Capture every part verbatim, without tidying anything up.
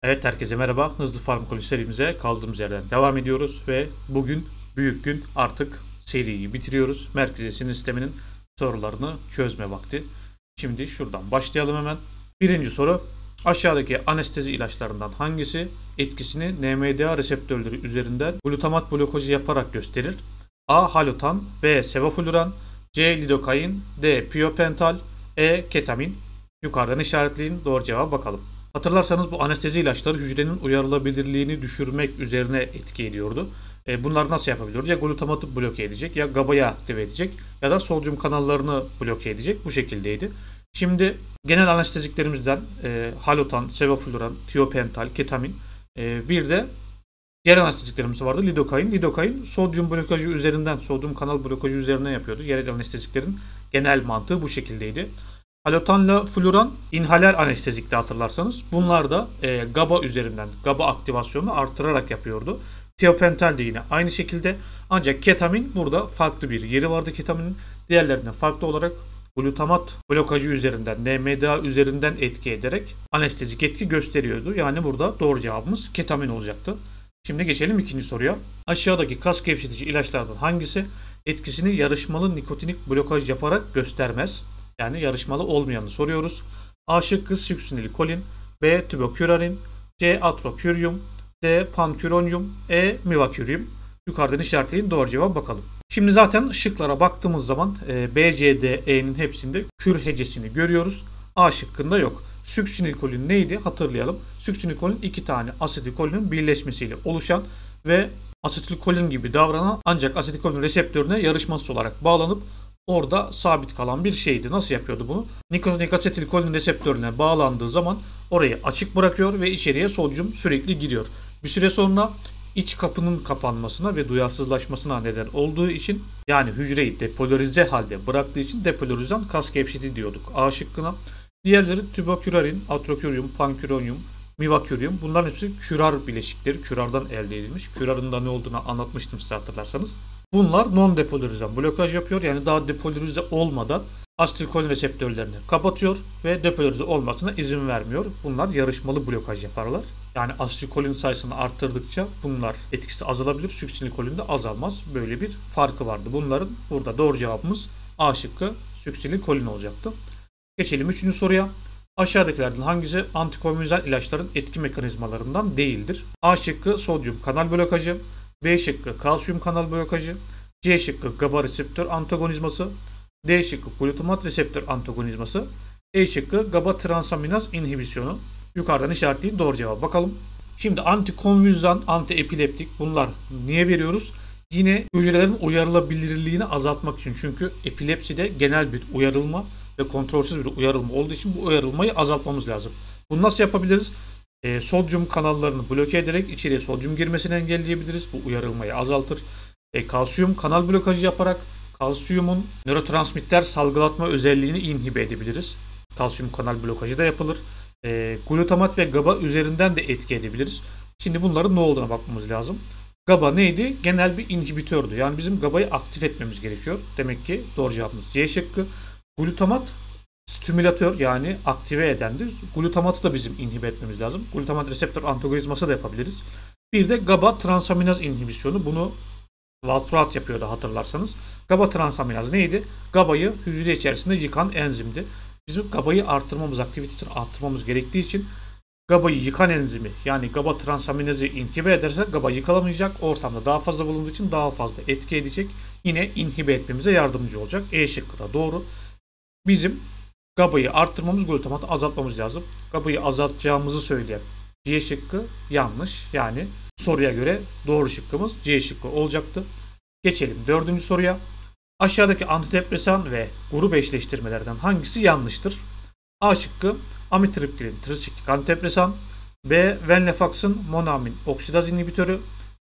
Evet, herkese merhaba. Hızlı Farmakoloji serimize kaldığımız yerden devam ediyoruz ve bugün büyük gün, artık seriyi bitiriyoruz. Merkezi sinir sisteminin sorularını çözme vakti. Şimdi şuradan başlayalım hemen. Birinci soru: aşağıdaki anestezi ilaçlarından hangisi etkisini N M D A reseptörleri üzerinden glutamat blokajı yaparak gösterir? A. Halotan, B. Sevofluran, C. Lidokain, D. Piopental, E. Ketamin. Yukarıdan işaretleyin. Doğru cevaba bakalım. Hatırlarsanız bu anestezi ilaçları hücrenin uyarılabilirliğini düşürmek üzerine etki ediyordu. E, bunlar nasıl yapabiliyordu? Ya glutamatı bloke edecek, ya GABA'yı aktive edecek, ya da sodyum kanallarını bloke edecek. Bu şekildeydi. Şimdi genel anesteziklerimizden e, halotan, sevofluran, tiopental, ketamin, e, bir de diğer anesteziklerimiz vardı. Lidokain. Lidokain sodyum blokajı üzerinden, sodyum kanal blokajı üzerine yapıyordu. Yerel anesteziklerin genel mantığı bu şekildeydi. Halotanla fluran inhaler anestezikte, hatırlarsanız. Bunlar da e, GABA üzerinden GABA aktivasyonunu artırarak yapıyordu. Tiopental de yine aynı şekilde. Ancak ketamin burada farklı bir yeri vardı ketaminin. Diğerlerinden farklı olarak glutamat blokajı üzerinden, N M D A üzerinden etki ederek anestezik etki gösteriyordu. Yani burada doğru cevabımız ketamin olacaktı. Şimdi geçelim ikinci soruya. Aşağıdaki kas gevşetici ilaçlardan hangisi etkisini yarışmalı nikotinik blokaj yaparak göstermez? Yani yarışmalı olmayanı soruyoruz. A şıkkı succinylkolin, B tübokürarin, C atrokyurium, D panküronyum, E mivakurium. Yukarıdan işaretleyin, doğru cevap bakalım. Şimdi zaten şıklara baktığımız zaman e, B, C, D, E'nin hepsinde kür hecesini görüyoruz. A şıkkında yok. Succinylkolin neydi? Hatırlayalım. Succinylkolin iki tane asetilkolinin birleşmesiyle oluşan ve asetilkolin gibi davranan, ancak asetilkolin reseptörüne yarışmasız olarak bağlanıp orada sabit kalan bir şeydi. Nasıl yapıyordu bunu? Nikotinik asetilkolin reseptörüne bağlandığı zaman orayı açık bırakıyor ve içeriye sodyum sürekli giriyor. Bir süre sonra iç kapının kapanmasına ve duyarsızlaşmasına neden olduğu için, yani hücreyi depolarize halde bıraktığı için depolarizan kas gevşetici diyorduk A şıkkına. Diğerleri tübokürarin, atrokyurium, panküronyum, mivakurium. Bunların hepsi kürar bileşikleri. Kürardan elde edilmiş. Kürarın da ne olduğunu anlatmıştım size, hatırlarsanız. Bunlar non depolarizan blokaj yapıyor. Yani daha depolarize olmadan asetilkolin reseptörlerini kapatıyor ve depolarize olmasına izin vermiyor. Bunlar yarışmalı blokaj yaparlar. Yani asetilkolin sayısını arttırdıkça bunlar etkisi azalabilir. Succinylkolin de azalmaz. Böyle bir farkı vardı. Bunların burada doğru cevabımız A şıkkı succinylkolin olacaktı. Geçelim üçüncü soruya. Aşağıdakilerden hangisi antikonvülsant ilaçların etki mekanizmalarından değildir? A şıkkı sodyum kanal blokajı, B şıkkı kalsiyum kanal blokajı, C şıkkı GABA reseptör antagonizması, D şıkkı glutamat reseptör antagonizması, E şıkkı GABA transaminaz inhibisyonu. Yukarıdan işaretleyin, doğru cevap bakalım. Şimdi antikonvülsant, antiepileptik, bunlar niye veriyoruz? Yine hücrelerin uyarılabilirliğini azaltmak için. Çünkü epilepside genel bir uyarılma ve kontrolsüz bir uyarılma olduğu için bu uyarılmayı azaltmamız lazım. Bunu nasıl yapabiliriz? E, sodyum kanallarını bloke ederek içeriye sodyum girmesini engelleyebiliriz. Bu uyarılmayı azaltır. E, kalsiyum kanal blokajı yaparak kalsiyumun nörotransmitter salgılatma özelliğini inhibe edebiliriz. Kalsiyum kanal blokajı da yapılır. E, glutamat ve GABA üzerinden de etki edebiliriz. Şimdi bunların ne olduğuna bakmamız lazım. GABA neydi? Genel bir inhibitördü. Yani bizim GABA'yı aktif etmemiz gerekiyor. Demek ki doğru cevabımız C şıkkı. Glutamat stimülatör, yani aktive edendir. Glutamatı da bizim inhibe etmemiz lazım. Glutamat reseptör antagonizması da yapabiliriz. Bir de GABA transaminaz inhibisyonu. Bunu Valproat yapıyordu, hatırlarsanız. GABA transaminaz neydi? GABA'yı hücre içerisinde yıkan enzimdi. Bizim GABA'yı arttırmamız, aktivitesini arttırmamız gerektiği için GABA'yı yıkan enzimi, yani GABA transaminazı inhibe ederse GABA yıkılamayacak. Ortamda daha fazla bulunduğu için daha fazla etki edecek. Yine inhibe etmemize yardımcı olacak. E şıkkı da doğru. Bizim GABA'yı arttırmamız, glutamatı azaltmamız lazım. GABA'yı azaltacağımızı söyleyen C şıkkı yanlış. Yani soruya göre doğru şıkkımız C şıkkı olacaktı. Geçelim dördüncü soruya. Aşağıdaki antidepresan ve grup eşleştirmelerden hangisi yanlıştır? A şıkkı amitriptilin trisiklik antidepresan, B venlafax'ın monoamin oksidaz inhibitörü,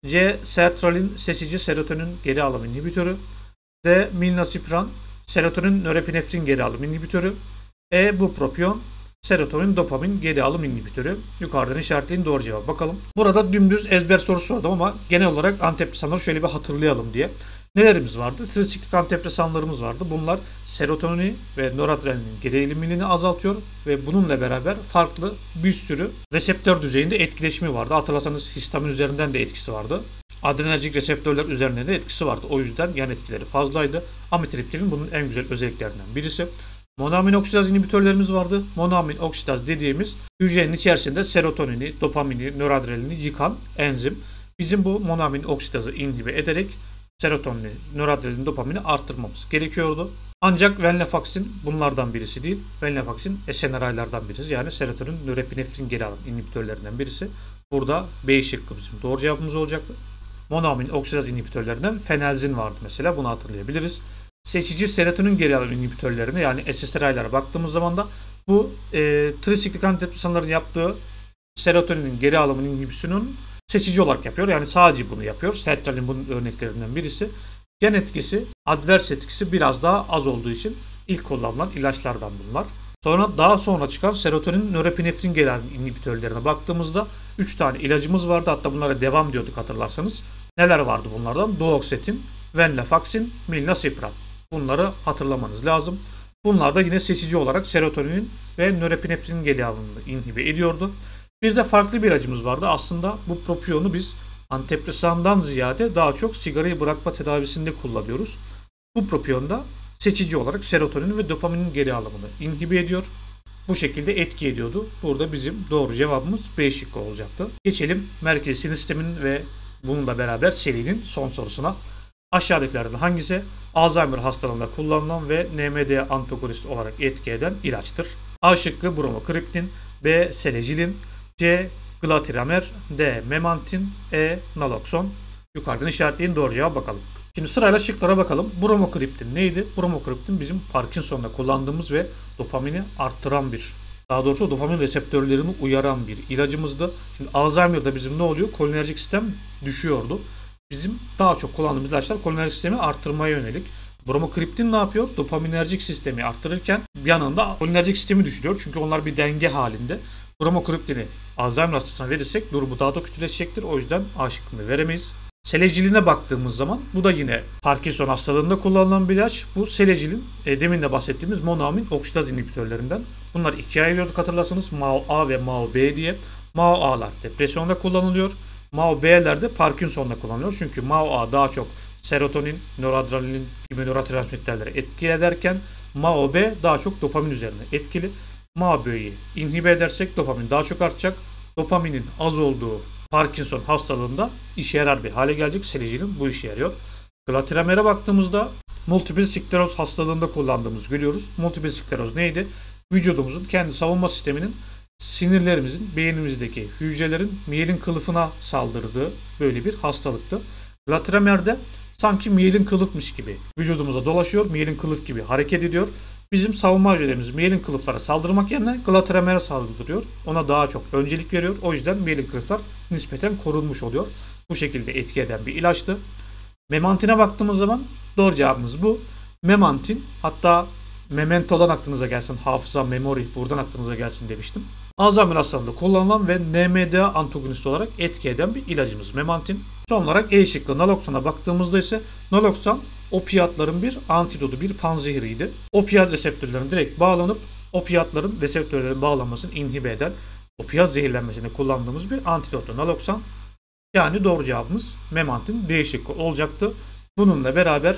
C sertralin seçici serotonin geri alım inhibitörü, D milnacipran serotonin norepinefrin geri alım inhibitörü, E bupropion serotonin dopamin geri alım inhibitörü. Yukarıdan işaretleyin, doğru cevap bakalım. Burada dümdüz ezber sorusu sordum ama genel olarak antidepresanları şöyle bir hatırlayalım diye. Nelerimiz vardı? Trisiklik antidepresanlarımız vardı. Bunlar serotonini ve noradrenalin gerilimini azaltıyor ve bununla beraber farklı bir sürü reseptör düzeyinde etkileşimi vardı. Hatırlarsanız histamin üzerinden de etkisi vardı. Adrenerjik reseptörler üzerinde de etkisi vardı. O yüzden yan etkileri fazlaydı. Amitriptilin bunun en güzel özelliklerinden birisi. Monoamin oksidaz inhibitörlerimiz vardı. Monoamin oksidaz dediğimiz hücrenin içerisinde serotonini, dopamini, noradrenalini yıkan enzim. Bizim bu monoamin oksidazı inhibe ederek serotonini, noradrenalin, dopamini arttırmamız gerekiyordu. Ancak venlafaxin bunlardan birisi değil. Venlafaxin S N R I'lardan birisi. Yani serotonin, norepinefrin geri alım inhibitörlerinden birisi. Burada B şıkkı bizim doğru cevabımız olacaktı. Monoamin oksidaz inhibitörlerinden fenelzin vardı mesela. Bunu hatırlayabiliriz. Seçici serotonin geri alım inhibitörlerine yani S S R I'lara baktığımız zaman da bu e, trisiklik antidepresanların yaptığı serotoninin geri alımının inhibisyonun seçici olarak yapıyor. Yani sadece bunu yapıyor. Sertralin bunun örneklerinden birisi. Yan etkisi, advers etkisi biraz daha az olduğu için ilk kullanılan ilaçlardan bunlar. Sonra daha sonra çıkan serotonin norepinefrin geri alım inhibitörlerine baktığımızda üç tane ilacımız vardı. Hatta bunlara devam diyorduk hatırlarsanız. Neler vardı bunlardan? Duoxetin, venlafaxin, milnacipran. Bunları hatırlamanız lazım. Bunlar da yine seçici olarak serotonin ve norepinefrin geri alımını inhibe ediyordu. Bir de farklı bir ilacımız vardı. Aslında bu propiyonu biz antidepresandan ziyade daha çok sigarayı bırakma tedavisinde kullanıyoruz. Bu propiyon da seçici olarak serotonin ve dopaminin geri alımını inhibe ediyor. Bu şekilde etki ediyordu. Burada bizim doğru cevabımız B şıkkı olacaktı. Geçelim merkezi sinir sisteminin ve bununla beraber serinin son sorusuna. Aşağıdakilerden hangisi Alzheimer hastalığında kullanılan ve N M D A antagonist olarak etki eden ilaçtır? A şıkkı bromokriptin, B selejilin, C glatiramer, D memantin, E naloxon. Yukarıdan işaretleyin, doğru cevaba bakalım. Şimdi sırayla şıklara bakalım. Bromokriptin neydi? Bromokriptin bizim Parkinson'da kullandığımız ve dopamini arttıran bir, daha doğrusu dopamin reseptörlerini uyaran bir ilacımızdı. Şimdi Alzheimer'da bizim ne oluyor? Kolinerjik sistem düşüyordu. Bizim daha çok kullandığımız ilaçlar kolinerjik sistemi arttırmaya yönelik. Bromokriptin ne yapıyor? Dopaminerjik sistemi arttırırken bir yanında kolinerjik sistemi düşürüyor. Çünkü onlar bir denge halinde. Bromokriptini Alzheimer hastasına verirsek durumu daha da kötüleşecektir. O yüzden A şıkkını veremeyiz. Seleciline baktığımız zaman bu da yine Parkinson hastalığında kullanılan bir ilaç. Bu selejilin e, demin de bahsettiğimiz monoamin oksidaz inhibitörlerinden. Bunlar ikiye ayırıyorduk hatırlarsanız. MAO A ve MAO B diye. MAO A'lar depresyonda kullanılıyor. MAO B'ler de Parkinson'da kullanılıyor. Çünkü MAO A daha çok serotonin, noradrenalin gibi nörotransmitterlere etki ederken MAO B daha çok dopamin üzerine etkili. MAO B'yi inhibe edersek dopamin daha çok artacak. Dopaminin az olduğu Parkinson hastalığında işe yarar bir hale gelecek. Selejilin bu işe yarıyor. Glatiramer'e baktığımızda multiple skleroz hastalığında kullandığımızı görüyoruz. Multiple skleroz neydi? Vücudumuzun kendi savunma sisteminin sinirlerimizin, beynimizdeki hücrelerin miyelin kılıfına saldırdığı böyle bir hastalıktı. Glatiramer'de sanki miyelin kılıfmış gibi vücudumuza dolaşıyor, miyelin kılıf gibi hareket ediyor. Bizim savunma hücrelerimiz miyelin kılıflara saldırmak yerine glatiramer'e saldırıyor. Ona daha çok öncelik veriyor. O yüzden miyelin kılıflar nispeten korunmuş oluyor. Bu şekilde etki eden bir ilaçtı. Memantine baktığımız zaman doğru cevabımız bu. Memantin, hatta Memento'dan aklınıza gelsin, hafıza, memory buradan aklınıza gelsin demiştim. Alzheimer hastalığında kullanılan ve N M D A antagonist olarak etki eden bir ilacımız memantin. Son olarak E şıkkı naloxona baktığımızda ise naloxon opiyatların bir antidotu, bir panzehiriydi. Opiyat reseptörlerine direkt bağlanıp opiyatların reseptörlerine bağlanmasını inhibe eden, opiyat zehirlenmesine kullandığımız bir antidottu naloxon. Yani doğru cevabımız memantin D şıkkı olacaktı. Bununla beraber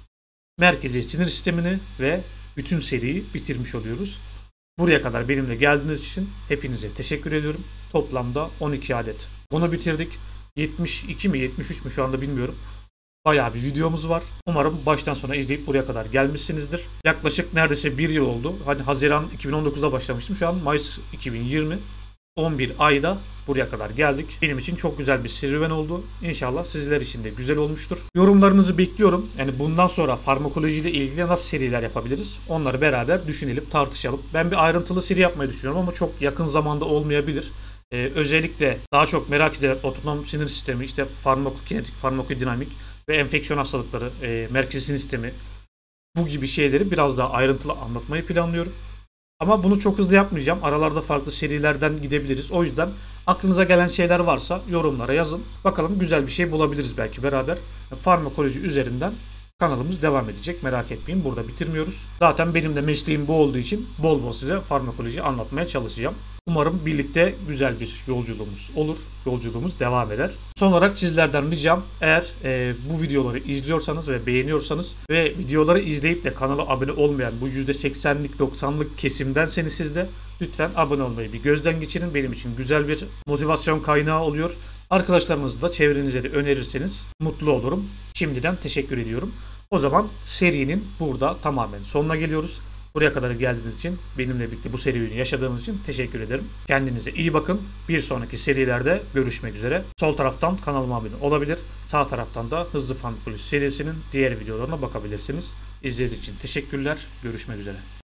merkezi sinir sistemini ve bütün seriyi bitirmiş oluyoruz. Buraya kadar benimle geldiğiniz için hepinize teşekkür ediyorum. Toplamda on iki adet konu bitirdik. yetmiş iki mi yetmiş üç mü şu anda bilmiyorum. Bayağı bir videomuz var. Umarım baştan sona izleyip buraya kadar gelmişsinizdir. Yaklaşık neredeyse bir yıl oldu. Hani Haziran iki bin on dokuzda başlamıştım. Şu an Mayıs iki bin yirmi. on bir ayda buraya kadar geldik. Benim için çok güzel bir serüven oldu. İnşallah sizler için de güzel olmuştur. Yorumlarınızı bekliyorum. Yani bundan sonra farmakolojiyle ilgili nasıl seriler yapabiliriz? Onları beraber düşünelim, tartışalım. Ben bir ayrıntılı seri yapmayı düşünüyorum ama çok yakın zamanda olmayabilir. Ee, özellikle daha çok merak edilen otonom sinir sistemi, işte farmakokinetik, farmakodinamik ve enfeksiyon hastalıkları, e, merkezi sinir sistemi, bu gibi şeyleri biraz daha ayrıntılı anlatmayı planlıyorum. Ama bunu çok hızlı yapmayacağım. Aralarda farklı serilerden gidebiliriz. O yüzden aklınıza gelen şeyler varsa yorumlara yazın. Bakalım güzel bir şey bulabiliriz belki beraber. Farmakoloji üzerinden kanalımız devam edecek. Merak etmeyin, burada bitirmiyoruz. Zaten benim de mesleğim bu olduğu için bol bol size farmakoloji anlatmaya çalışacağım. Umarım birlikte güzel bir yolculuğumuz olur. Yolculuğumuz devam eder. Son olarak sizlerden ricam, eğer e, bu videoları izliyorsanız ve beğeniyorsanız ve videoları izleyip de kanala abone olmayan bu yüzde seksenlik doksanlık kesimdenseniz siz de lütfen abone olmayı bir gözden geçirin. Benim için güzel bir motivasyon kaynağı oluyor. Arkadaşlarınızı da çevrenize de önerirseniz mutlu olurum. Şimdiden teşekkür ediyorum. O zaman serinin burada tamamen sonuna geliyoruz. Buraya kadar geldiğiniz için, benimle birlikte bu serüveni yaşadığınız için teşekkür ederim. Kendinize iyi bakın. Bir sonraki serilerde görüşmek üzere. Sol taraftan kanalıma abone olabilir. Sağ taraftan da Hızlı Farmakoloji serisinin diğer videolarına bakabilirsiniz. İzlediğiniz için teşekkürler. Görüşmek üzere.